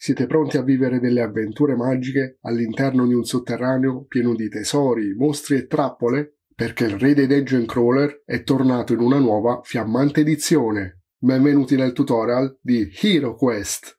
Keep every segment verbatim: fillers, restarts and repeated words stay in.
Siete pronti a vivere delle avventure magiche all'interno di un sotterraneo pieno di tesori, mostri e trappole? Perché il re dei Dungeon Crawler è tornato in una nuova fiammante edizione. Benvenuti nel tutorial di Hero Quest.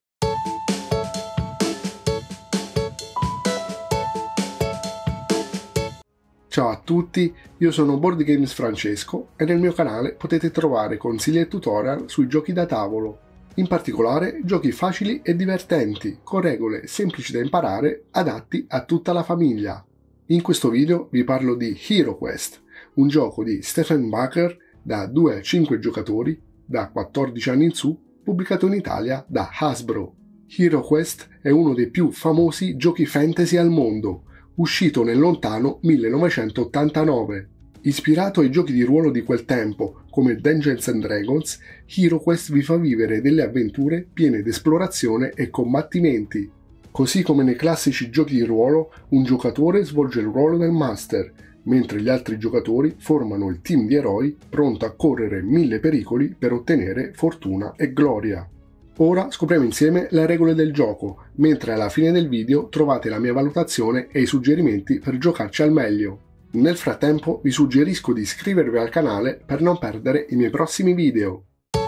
Ciao a tutti, io sono Board Games Francesco e nel mio canale potete trovare consigli e tutorial sui giochi da tavolo. In particolare giochi facili e divertenti, con regole semplici da imparare, adatti a tutta la famiglia. In questo video vi parlo di Hero Quest, un gioco di Stephen Baker da due a cinque giocatori, da quattordici anni in su, pubblicato in Italia da Hasbro. Hero Quest è uno dei più famosi giochi fantasy al mondo, uscito nel lontano millenovecentottantanove. Ispirato ai giochi di ruolo di quel tempo, come Dungeons and Dragons, Hero Quest vi fa vivere delle avventure piene di esplorazione e combattimenti. Così come nei classici giochi di ruolo, un giocatore svolge il ruolo del master, mentre gli altri giocatori formano il team di eroi pronto a correre mille pericoli per ottenere fortuna e gloria. Ora scopriamo insieme le regole del gioco, mentre alla fine del video trovate la mia valutazione e i suggerimenti per giocarci al meglio. Nel frattempo vi suggerisco di iscrivervi al canale per non perdere i miei prossimi video.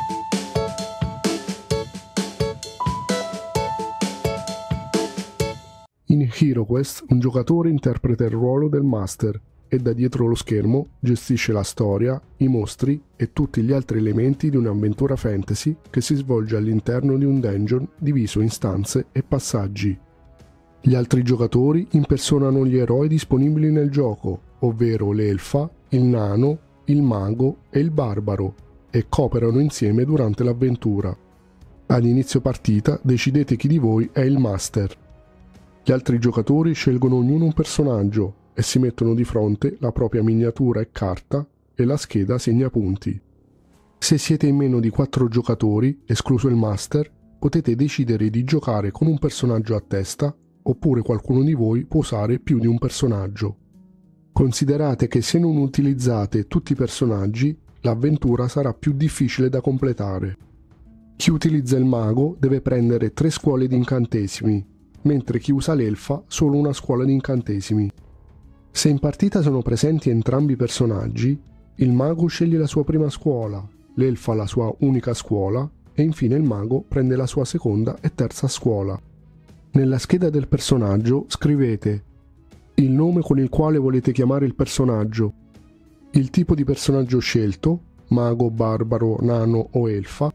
In Hero Quest un giocatore interpreta il ruolo del master e da dietro lo schermo gestisce la storia, i mostri e tutti gli altri elementi di un'avventura fantasy che si svolge all'interno di un dungeon diviso in stanze e passaggi. Gli altri giocatori impersonano gli eroi disponibili nel gioco, ovvero l'elfa, il nano, il mago e il barbaro, e cooperano insieme durante l'avventura. Ad inizio partita decidete chi di voi è il master. Gli altri giocatori scelgono ognuno un personaggio e si mettono di fronte la propria miniatura e carta e la scheda segnapunti. Se siete in meno di quattro giocatori, escluso il master, potete decidere di giocare con un personaggio a testa oppure qualcuno di voi può usare più di un personaggio. Considerate che se non utilizzate tutti i personaggi, l'avventura sarà più difficile da completare. Chi utilizza il mago deve prendere tre scuole di incantesimi, mentre chi usa l'elfa solo una scuola di incantesimi. Se in partita sono presenti entrambi i personaggi, il mago sceglie la sua prima scuola, l'elfa la sua unica scuola e infine il mago prende la sua seconda e terza scuola. Nella scheda del personaggio scrivete il nome con il quale volete chiamare il personaggio, il tipo di personaggio scelto, mago, barbaro, nano o elfa,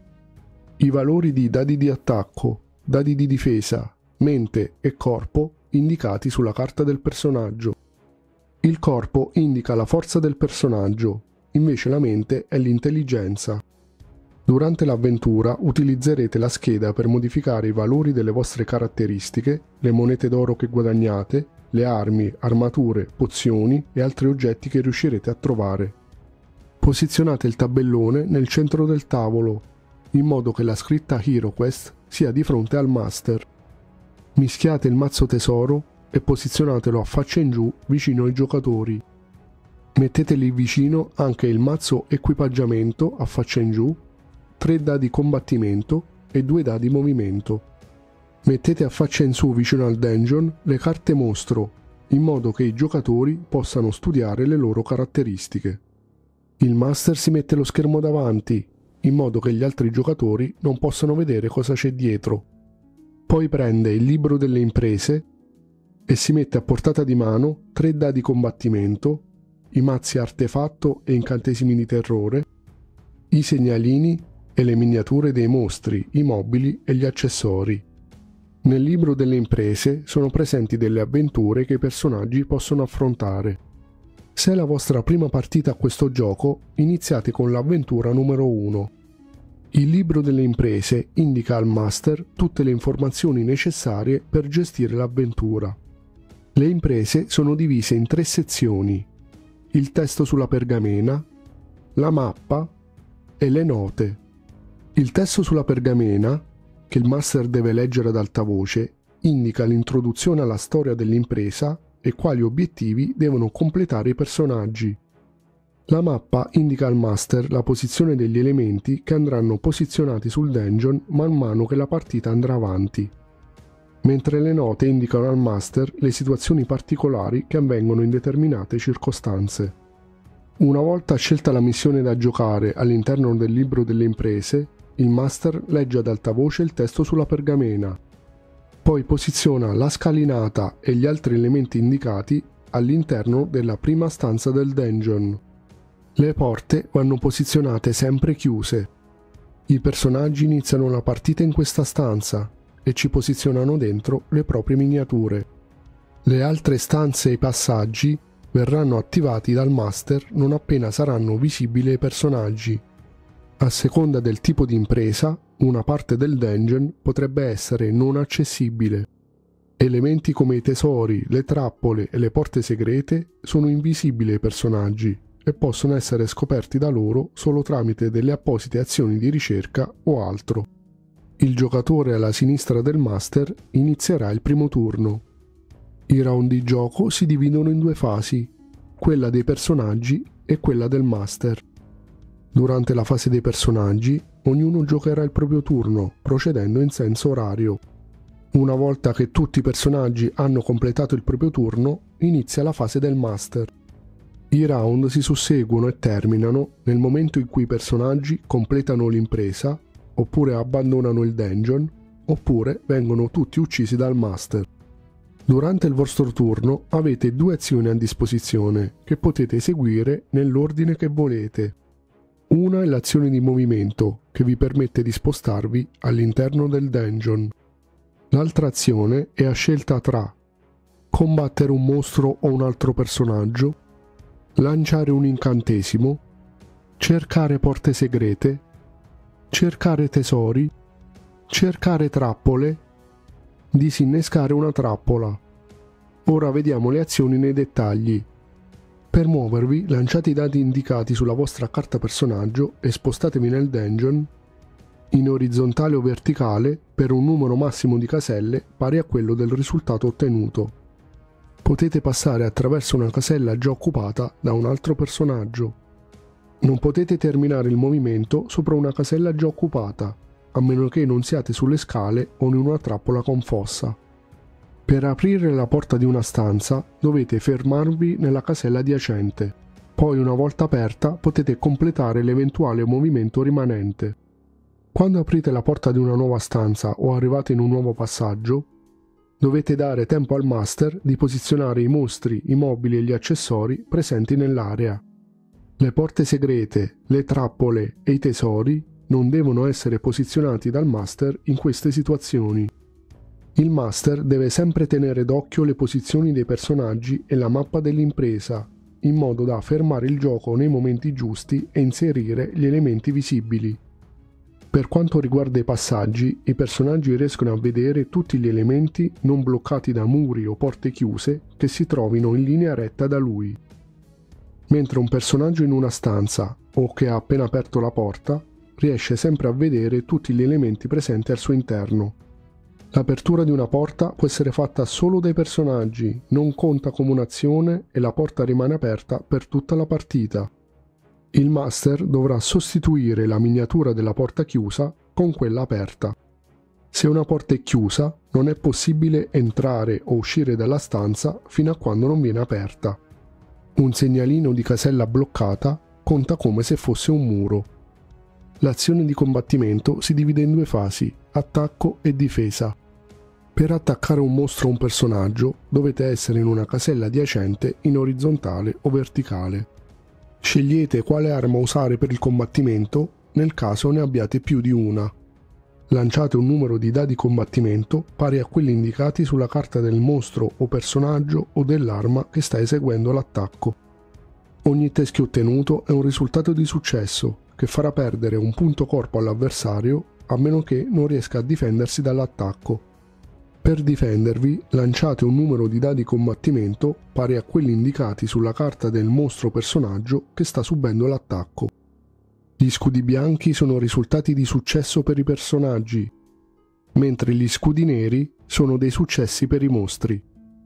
i valori di dadi di attacco, dadi di difesa, mente e corpo indicati sulla carta del personaggio. Il corpo indica la forza del personaggio, invece la mente è l'intelligenza. Durante l'avventura utilizzerete la scheda per modificare i valori delle vostre caratteristiche, le monete d'oro che guadagnate, le armi, armature, pozioni e altri oggetti che riuscirete a trovare. Posizionate il tabellone nel centro del tavolo, in modo che la scritta Hero Quest sia di fronte al master. Mischiate il mazzo tesoro e posizionatelo a faccia in giù vicino ai giocatori. Mettete lì vicino anche il mazzo equipaggiamento a faccia in giù, tre dadi combattimento e due dadi movimento. Mettete a faccia in su vicino al dungeon le carte mostro, in modo che i giocatori possano studiare le loro caratteristiche. Il master si mette lo schermo davanti, in modo che gli altri giocatori non possano vedere cosa c'è dietro. Poi prende il libro delle imprese e si mette a portata di mano tre dadi combattimento, i mazzi artefatto e incantesimi di terrore, i segnalini e le miniature dei mostri, i mobili e gli accessori. Nel libro delle imprese sono presenti delle avventure che i personaggi possono affrontare. Se è la vostra prima partita a questo gioco, iniziate con l'avventura numero uno. Il libro delle imprese indica al master tutte le informazioni necessarie per gestire l'avventura. Le imprese sono divise in tre sezioni: il testo sulla pergamena, la mappa e le note. Il testo sulla pergamena, che il master deve leggere ad alta voce, indica l'introduzione alla storia dell'impresa e quali obiettivi devono completare i personaggi. La mappa indica al master la posizione degli elementi che andranno posizionati sul dungeon man mano che la partita andrà avanti. mentre le note indicano al master le situazioni particolari che avvengono in determinate circostanze. Una volta scelta la missione da giocare all'interno del libro delle imprese, il master legge ad alta voce il testo sulla pergamena, poi posiziona la scalinata e gli altri elementi indicati all'interno della prima stanza del dungeon. Le porte vanno posizionate sempre chiuse. I personaggi iniziano la partita in questa stanza e ci posizionano dentro le proprie miniature. Le altre stanze e i passaggi verranno attivati dal master non appena saranno visibili ai personaggi. A seconda del tipo di impresa, una parte del dungeon potrebbe essere non accessibile. Elementi come i tesori, le trappole e le porte segrete sono invisibili ai personaggi e possono essere scoperti da loro solo tramite delle apposite azioni di ricerca o altro. Il giocatore alla sinistra del master inizierà il primo turno. I round di gioco si dividono in due fasi, quella dei personaggi e quella del master. Durante la fase dei personaggi, ognuno giocherà il proprio turno, procedendo in senso orario. Una volta che tutti i personaggi hanno completato il proprio turno, inizia la fase del master. I round si susseguono e terminano nel momento in cui i personaggi completano l'impresa, oppure abbandonano il dungeon, oppure vengono tutti uccisi dal master. Durante il vostro turno avete due azioni a disposizione che potete eseguire nell'ordine che volete. Una è l'azione di movimento che vi permette di spostarvi all'interno del dungeon. L'altra azione è a scelta tra combattere un mostro o un altro personaggio, lanciare un incantesimo, cercare porte segrete, cercare tesori, cercare trappole, disinnescare una trappola. Ora vediamo le azioni nei dettagli. Per muovervi, lanciate i dadi indicati sulla vostra carta personaggio e spostatevi nel dungeon in orizzontale o verticale per un numero massimo di caselle pari a quello del risultato ottenuto. Potete passare attraverso una casella già occupata da un altro personaggio. Non potete terminare il movimento sopra una casella già occupata, a meno che non siate sulle scale o in una trappola con fossa. Per aprire la porta di una stanza dovete fermarvi nella casella adiacente, poi una volta aperta potete completare l'eventuale movimento rimanente. Quando aprite la porta di una nuova stanza o arrivate in un nuovo passaggio, dovete dare tempo al master di posizionare i mostri, i mobili e gli accessori presenti nell'area. Le porte segrete, le trappole e i tesori non devono essere posizionati dal master in queste situazioni. Il master deve sempre tenere d'occhio le posizioni dei personaggi e la mappa dell'impresa, in modo da fermare il gioco nei momenti giusti e inserire gli elementi visibili. Per quanto riguarda i passaggi, i personaggi riescono a vedere tutti gli elementi non bloccati da muri o porte chiuse che si trovino in linea retta da lui. Mentre un personaggio in una stanza, o che ha appena aperto la porta, riesce sempre a vedere tutti gli elementi presenti al suo interno. L'apertura di una porta può essere fatta solo dai personaggi, non conta come un'azione e la porta rimane aperta per tutta la partita. Il master dovrà sostituire la miniatura della porta chiusa con quella aperta. Se una porta è chiusa, non è possibile entrare o uscire dalla stanza fino a quando non viene aperta. Un segnalino di casella bloccata conta come se fosse un muro. L'azione di combattimento si divide in due fasi, attacco e difesa. Per attaccare un mostro o un personaggio dovete essere in una casella adiacente in orizzontale o verticale. Scegliete quale arma usare per il combattimento nel caso ne abbiate più di una. Lanciate un numero di dadi combattimento pari a quelli indicati sulla carta del mostro o personaggio o dell'arma che sta eseguendo l'attacco. Ogni teschio ottenuto è un risultato di successo che farà perdere un punto corpo all'avversario a meno che non riesca a difendersi dall'attacco. Per difendervi, lanciate un numero di dadi combattimento pari a quelli indicati sulla carta del mostro o personaggio che sta subendo l'attacco. Gli scudi bianchi sono risultati di successo per i personaggi, mentre gli scudi neri sono dei successi per i mostri.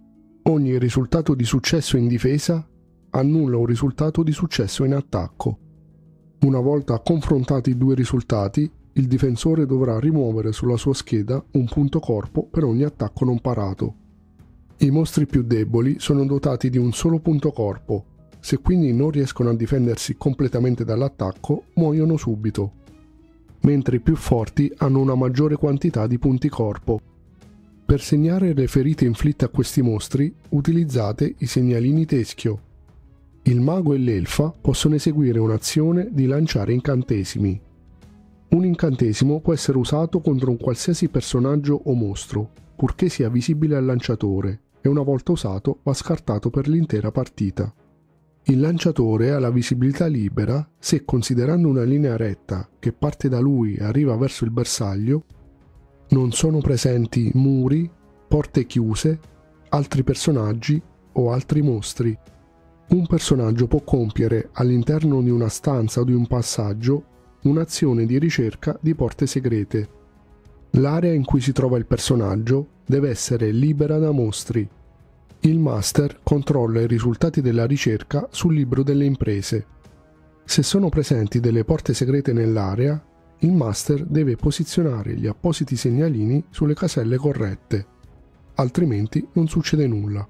Ogni risultato di successo in difesa annulla un risultato di successo in attacco. Una volta confrontati i due risultati, il difensore dovrà rimuovere sulla sua scheda un punto corpo per ogni attacco non parato. I mostri più deboli sono dotati di un solo punto corpo, se quindi non riescono a difendersi completamente dall'attacco, muoiono subito, mentre i più forti hanno una maggiore quantità di punti corpo. Per segnare le ferite inflitte a questi mostri, utilizzate i segnalini teschio. Il mago e l'elfa possono eseguire un'azione di lanciare incantesimi. Un incantesimo può essere usato contro un qualsiasi personaggio o mostro, purché sia visibile al lanciatore, e una volta usato va scartato per l'intera partita. Il lanciatore ha la visibilità libera se, considerando una linea retta che parte da lui e arriva verso il bersaglio, non sono presenti muri, porte chiuse, altri personaggi o altri mostri. Un personaggio può compiere all'interno di una stanza o di un passaggio un'azione di ricerca di porte segrete. L'area in cui si trova il personaggio deve essere libera da mostri. Il master controlla i risultati della ricerca sul libro delle imprese. Se sono presenti delle porte segrete nell'area, il master deve posizionare gli appositi segnalini sulle caselle corrette, altrimenti non succede nulla.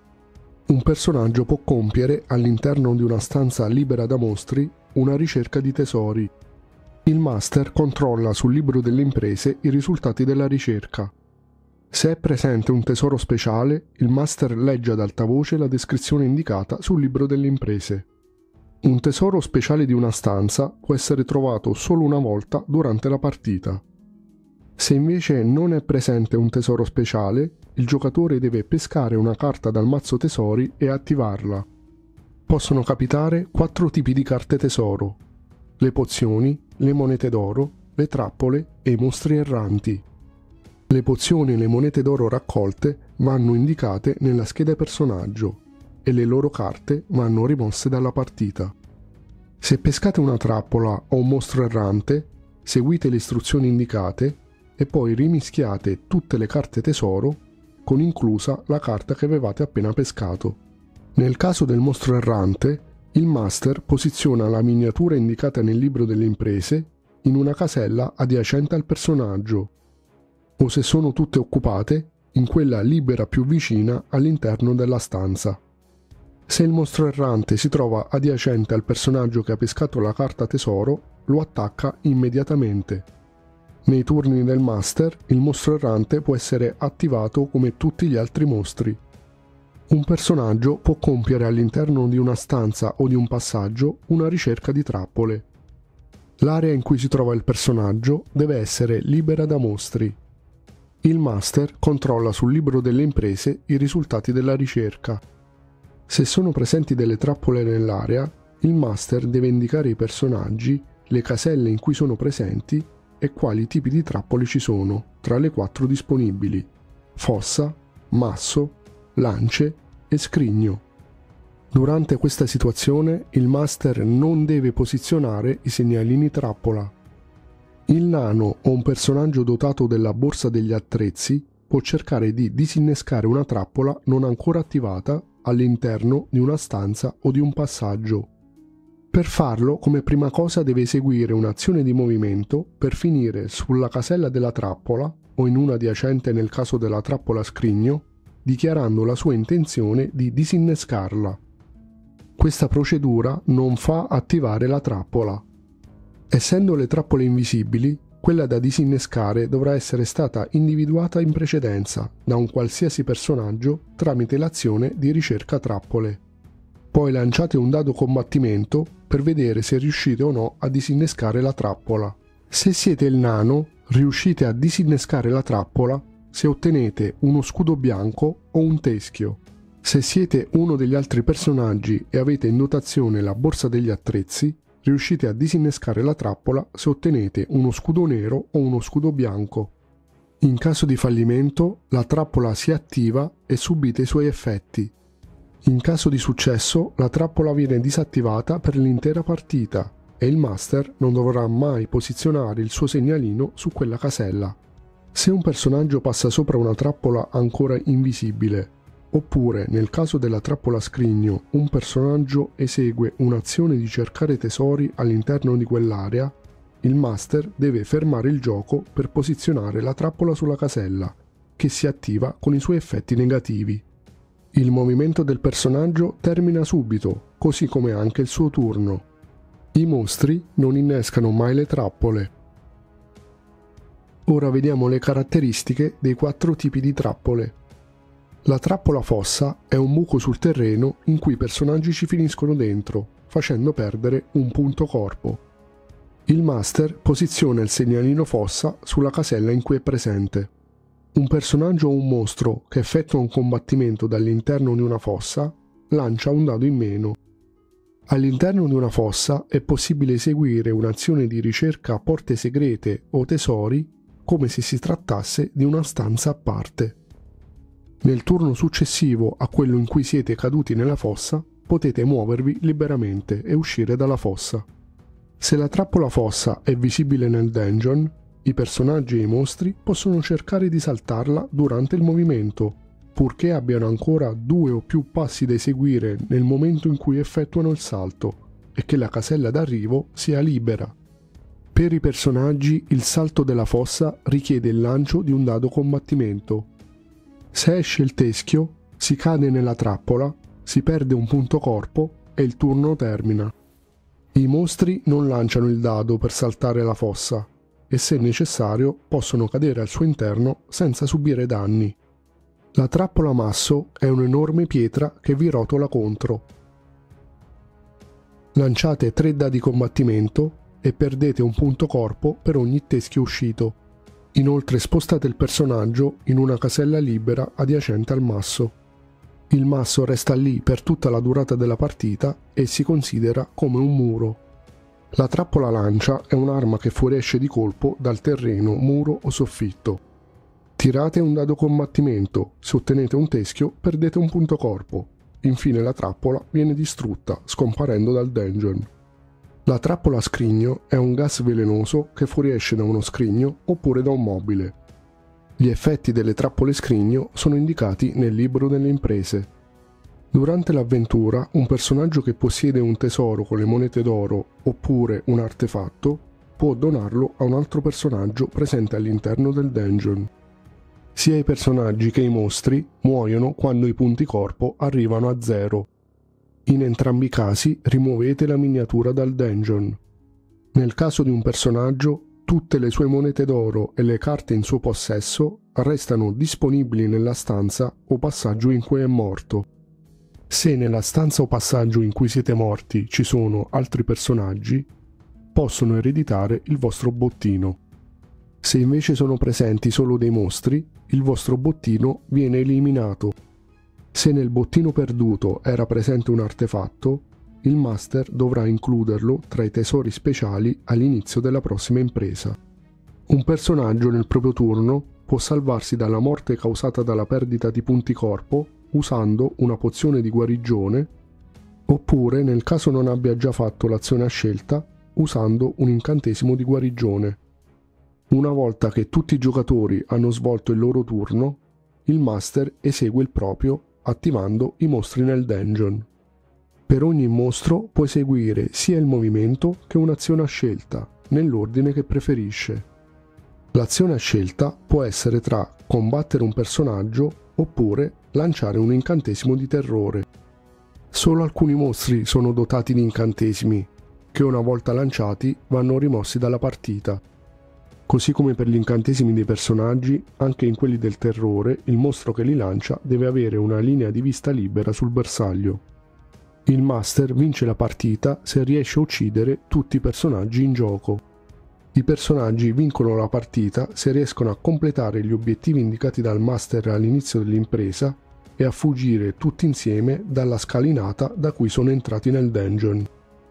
Un personaggio può compiere all'interno di una stanza libera da mostri una ricerca di tesori. Il master controlla sul libro delle imprese i risultati della ricerca. Se è presente un tesoro speciale, il master legge ad alta voce la descrizione indicata sul libro delle imprese. Un tesoro speciale di una stanza può essere trovato solo una volta durante la partita. Se invece non è presente un tesoro speciale, il giocatore deve pescare una carta dal mazzo tesori e attivarla. Possono capitare quattro tipi di carte tesoro: le pozioni, le monete d'oro, le trappole e i mostri erranti. Le pozioni e le monete d'oro raccolte vanno indicate nella scheda personaggio e le loro carte vanno rimosse dalla partita. Se pescate una trappola o un mostro errante, seguite le istruzioni indicate e poi rimischiate tutte le carte tesoro, con inclusa la carta che avevate appena pescato. Nel caso del mostro errante, il master posiziona la miniatura indicata nel libro delle imprese in una casella adiacente al personaggio, o se sono tutte occupate, in quella libera più vicina all'interno della stanza. Se il mostro errante si trova adiacente al personaggio che ha pescato la carta tesoro, lo attacca immediatamente. Nei turni del master, il mostro errante può essere attivato come tutti gli altri mostri. Un personaggio può compiere all'interno di una stanza o di un passaggio una ricerca di trappole. L'area in cui si trova il personaggio deve essere libera da mostri. Il master controlla sul libro delle imprese i risultati della ricerca. Se sono presenti delle trappole nell'area, il master deve indicare i personaggi, le caselle in cui sono presenti e quali tipi di trappole ci sono, tra le quattro disponibili: fossa, masso, lance e scrigno. Durante questa situazione il master non deve posizionare i segnalini trappola. Il nano o un personaggio dotato della borsa degli attrezzi può cercare di disinnescare una trappola non ancora attivata all'interno di una stanza o di un passaggio. Per farlo, come prima cosa deve eseguire un'azione di movimento per finire sulla casella della trappola o in una adiacente nel caso della trappola scrigno, dichiarando la sua intenzione di disinnescarla. Questa procedura non fa attivare la trappola. Essendo le trappole invisibili, quella da disinnescare dovrà essere stata individuata in precedenza da un qualsiasi personaggio tramite l'azione di ricerca trappole. Poi lanciate un dado combattimento per vedere se riuscite o no a disinnescare la trappola. Se siete il nano, riuscite a disinnescare la trappola se ottenete uno scudo bianco o un teschio. Se siete uno degli altri personaggi e avete in dotazione la borsa degli attrezzi, riuscite a disinnescare la trappola se ottenete uno scudo nero o uno scudo bianco. In caso di fallimento, la trappola si attiva e subite i suoi effetti. In caso di successo, la trappola viene disattivata per l'intera partita e il master non dovrà mai posizionare il suo segnalino su quella casella. Se un personaggio passa sopra una trappola ancora invisibile, oppure nel caso della trappola scrigno un personaggio esegue un'azione di cercare tesori all'interno di quell'area, il master deve fermare il gioco per posizionare la trappola sulla casella, che si attiva con i suoi effetti negativi. Il movimento del personaggio termina subito, così come anche il suo turno. I mostri non innescano mai le trappole. Ora vediamo le caratteristiche dei quattro tipi di trappole. La trappola fossa è un buco sul terreno in cui i personaggi ci finiscono dentro, facendo perdere un punto corpo. Il master posiziona il segnalino fossa sulla casella in cui è presente. Un personaggio o un mostro che effettua un combattimento dall'interno di una fossa lancia un dado in meno. All'interno di una fossa è possibile eseguire un'azione di ricerca a porte segrete o tesori come se si trattasse di una stanza a parte. Nel turno successivo a quello in cui siete caduti nella fossa potete muovervi liberamente e uscire dalla fossa. Se la trappola fossa è visibile nel dungeon, i personaggi e i mostri possono cercare di saltarla durante il movimento, purché abbiano ancora due o più passi da eseguire nel momento in cui effettuano il salto e che la casella d'arrivo sia libera. Per i personaggi il salto della fossa richiede il lancio di un dado combattimento. Se esce il teschio, si cade nella trappola, si perde un punto corpo e il turno termina. I mostri non lanciano il dado per saltare la fossa e se necessario possono cadere al suo interno senza subire danni. La trappola masso è un'enorme pietra che vi rotola contro. Lanciate tre dadi combattimento e perdete un punto corpo per ogni teschio uscito. Inoltre spostate il personaggio in una casella libera adiacente al masso. Il masso resta lì per tutta la durata della partita e si considera come un muro. La trappola lancia è un'arma che fuoriesce di colpo dal terreno, muro o soffitto. Tirate un dado combattimento, se ottenete un teschio perdete un punto corpo. Infine la trappola viene distrutta, scomparendo dal dungeon. La trappola scrigno è un gas velenoso che fuoriesce da uno scrigno oppure da un mobile. Gli effetti delle trappole scrigno sono indicati nel libro delle imprese. Durante l'avventura, un personaggio che possiede un tesoro con le monete d'oro oppure un artefatto può donarlo a un altro personaggio presente all'interno del dungeon. Sia i personaggi che i mostri muoiono quando i punti corpo arrivano a zero. In entrambi i casi rimuovete la miniatura dal dungeon. Nel caso di un personaggio, tutte le sue monete d'oro e le carte in suo possesso restano disponibili nella stanza o passaggio in cui è morto. Se nella stanza o passaggio in cui siete morti ci sono altri personaggi, possono ereditare il vostro bottino. Se invece sono presenti solo dei mostri, il vostro bottino viene eliminato. Se nel bottino perduto era presente un artefatto, il master dovrà includerlo tra i tesori speciali all'inizio della prossima impresa. Un personaggio nel proprio turno può salvarsi dalla morte causata dalla perdita di punti corpo usando una pozione di guarigione, oppure, nel caso non abbia già fatto l'azione a scelta, usando un incantesimo di guarigione. Una volta che tutti i giocatori hanno svolto il loro turno, il master esegue il proprio attivando i mostri nel dungeon. Per ogni mostro può eseguire sia il movimento che un'azione a scelta, nell'ordine che preferisce. L'azione a scelta può essere tra combattere un personaggio oppure lanciare un incantesimo di terrore. Solo alcuni mostri sono dotati di incantesimi, che una volta lanciati vanno rimossi dalla partita. Così come per gli incantesimi dei personaggi, anche in quelli del terrore, il mostro che li lancia deve avere una linea di vista libera sul bersaglio. Il master vince la partita se riesce a uccidere tutti i personaggi in gioco. I personaggi vincono la partita se riescono a completare gli obiettivi indicati dal master all'inizio dell'impresa e a fuggire tutti insieme dalla scalinata da cui sono entrati nel dungeon.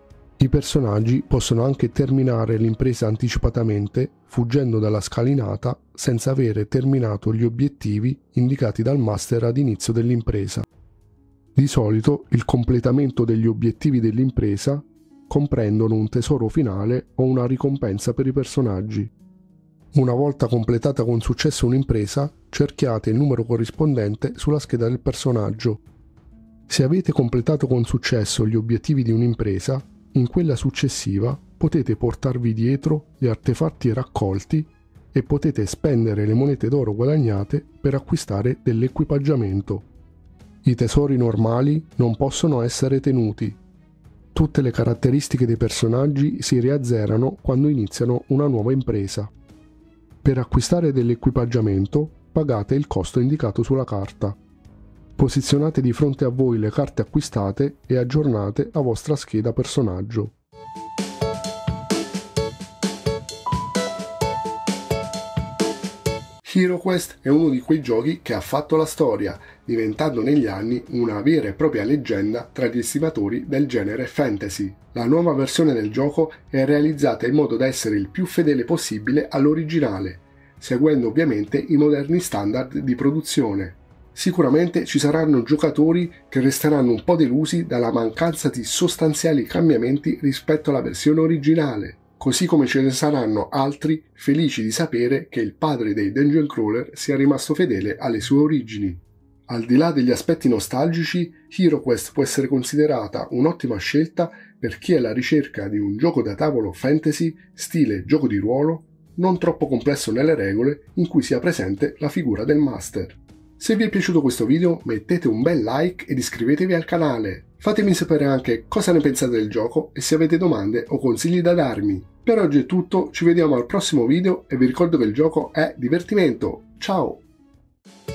I personaggi possono anche terminare l'impresa anticipatamente fuggendo dalla scalinata senza avere terminato gli obiettivi indicati dal master ad inizio dell'impresa. Di solito il completamento degli obiettivi dell'impresa comprendono un tesoro finale o una ricompensa per i personaggi. Una volta completata con successo un'impresa, cerchiate il numero corrispondente sulla scheda del personaggio. Se avete completato con successo gli obiettivi di un'impresa, in quella successiva potete portarvi dietro gli artefatti raccolti e potete spendere le monete d'oro guadagnate per acquistare dell'equipaggiamento. I tesori normali non possono essere tenuti. Tutte le caratteristiche dei personaggi si riazzerano quando iniziano una nuova impresa. Per acquistare dell'equipaggiamento pagate il costo indicato sulla carta. Posizionate di fronte a voi le carte acquistate e aggiornate la vostra scheda personaggio. HeroQuest è uno di quei giochi che ha fatto la storia, diventando negli anni una vera e propria leggenda tra gli estimatori del genere fantasy. La nuova versione del gioco è realizzata in modo da essere il più fedele possibile all'originale, seguendo ovviamente i moderni standard di produzione. Sicuramente ci saranno giocatori che resteranno un po' delusi dalla mancanza di sostanziali cambiamenti rispetto alla versione originale, così come ce ne saranno altri felici di sapere che il padre dei dungeon crawler sia rimasto fedele alle sue origini. Al di là degli aspetti nostalgici, HeroQuest può essere considerata un'ottima scelta per chi è alla ricerca di un gioco da tavolo fantasy stile gioco di ruolo, non troppo complesso nelle regole, in cui sia presente la figura del master. Se vi è piaciuto questo video mettete un bel like ed iscrivetevi al canale. Fatemi sapere anche cosa ne pensate del gioco e se avete domande o consigli da darmi. Per oggi è tutto, ci vediamo al prossimo video e vi ricordo che il gioco è divertimento. Ciao!